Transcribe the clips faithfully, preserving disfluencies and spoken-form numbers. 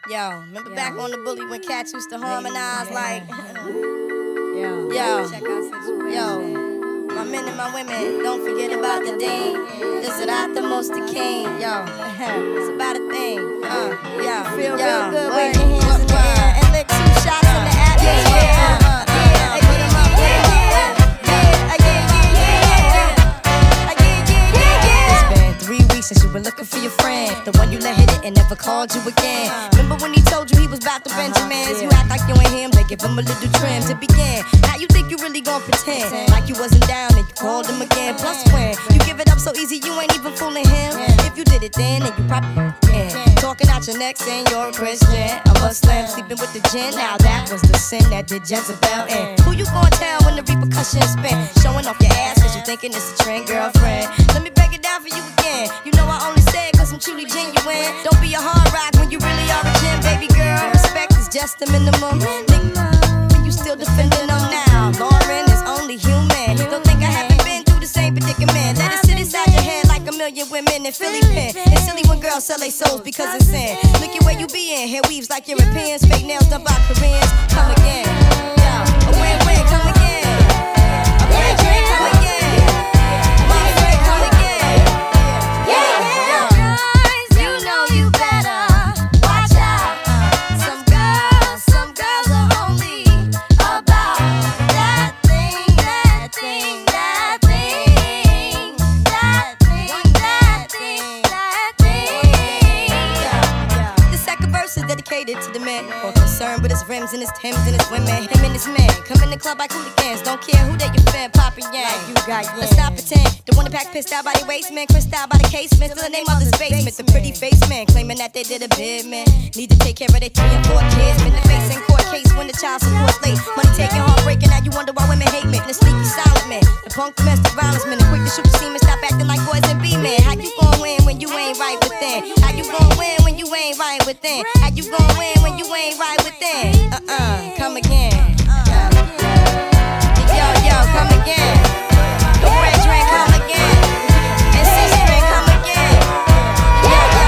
Yo, remember yo. back on the bully when cats used to harmonize yeah. like Yo, yo, check out situation. Yo, my men and my women, don't forget about the dean. This is not the most the king. Yo, it's about a thing. Uh, yo, feel yo. real good. Wave your hands in the air and lick two shots in the atmosphere. Uh, uh, uh, uh, put them up. Yeah, yeah, yeah, yeah, yeah, yeah, yeah. It's been three weeks since you were looking for your friend, the one you let hit it and never called you again. Remember when he told you he was about to Benjamins? You act like you ain't him, they give him a little trim to begin. How you think you really gon' pretend like you wasn't down and you called him again? Plus when you give it up so easy, you ain't even fooling him. If you did it then, then you probably can. Talking out your neck saying you're a Christian, a Muslim, sleeping with the gin. Now that was the sin that did Jezebel in. Who you gon' tell when the repercussions spin? Showing off your ass cause you thinking it's a trend, girlfriend. Let me break it down for you again. You know I only say it cause I'm truly genuine. Don't be a hard rock when you really are a gem, baby girl. Respect is just the minimum. Nigga, you still defending them now. Lauryn is only human. Don't think I haven't been through the same predicament. Let it sit inside your head like a million women in Philly pen. It's silly when girls sell their souls because it's sin. Look at where you be in. Hair weaves like Europeans. Fake nails done by Koreans. Come again. Yo, a win-win. Come again. A win-win. Come again. My friend, come again. Yeah, yeah. Guys, you know you better watch out. Some girls, some girls are only about that thing, that thing, that thing, that thing, that thing, that thing. The second verse is dedicated to the man, more concerned with his rims and his Timbs and his women. Him and his man come in the club like hooligans. Don't care who they your fan, Papa Yang. Like you got yeah. Let's stop pretend. The one that pack pissed out by the waist, man, crissed out by the casement. Still the name of this basement. The pretty face man claiming that they did a bid, man. Need to take care of their three and four kids. Been the face in court case when the child support's late. Money taking, heartbreaking. Now you wonder why women hate men. The sneaky silent man, the punk domestic violence man, the quick to shoot the semen. Stop acting like boys and be men. How you gon' win when you ain't right within? How you gon' win when you ain't right within? How you gon' win when you ain't right within? Uh-uh, come again. Yo, yo, come again. The red drink, come again. And six drink, come again. Yo, yo,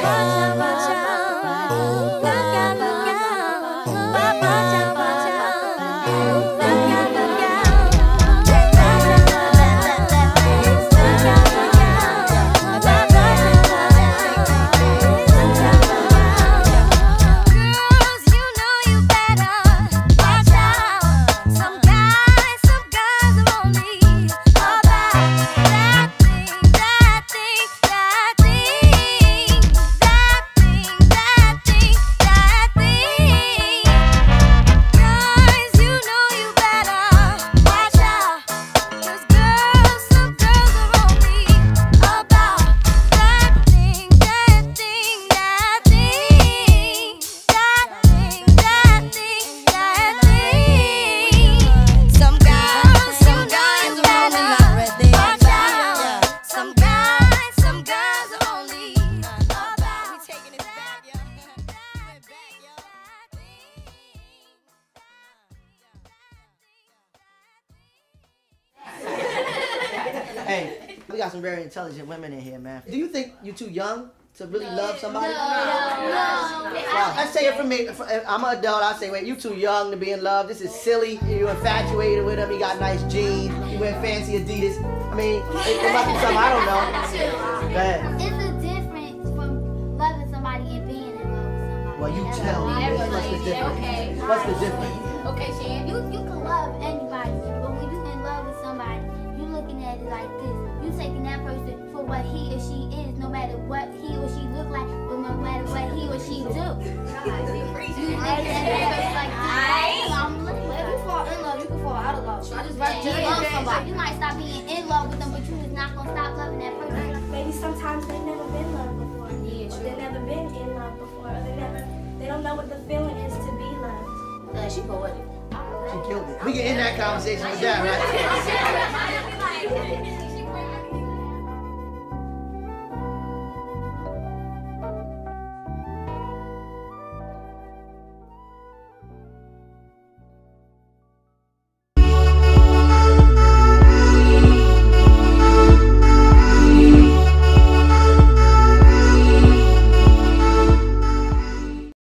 Hey, we got some very intelligent women in here, man. Do you think you're too young to really love somebody? No, no, no. Well, let's say it for me. I'm an adult. I say, wait, you too young to be in love. This is silly. You're infatuated with him. He got nice jeans. He wear fancy Adidas. I mean, it, it must be something I don't know. Go ahead. It's a difference from loving somebody and being in love with somebody. Well, you tell me. What's the difference? Okay. What's the difference? Okay, Shan. You you can love anybody, but when you're in love with somebody, you're looking at it like this. You're taking that person for what he or she is, no matter what he or she look like, but no matter what he or she do. You looking at that person like this. I'm looking. If you fall in love, you can fall out of love. So I just right you love somebody. You might stop being in love with them, but you is not gonna stop loving that person. Maybe sometimes they've never been loved before. Yeah, or they've never been in love before. Or they never, they don't know what the feeling is to be loved. Uh, she poetic. She killed it. We can end that conversation with that, right?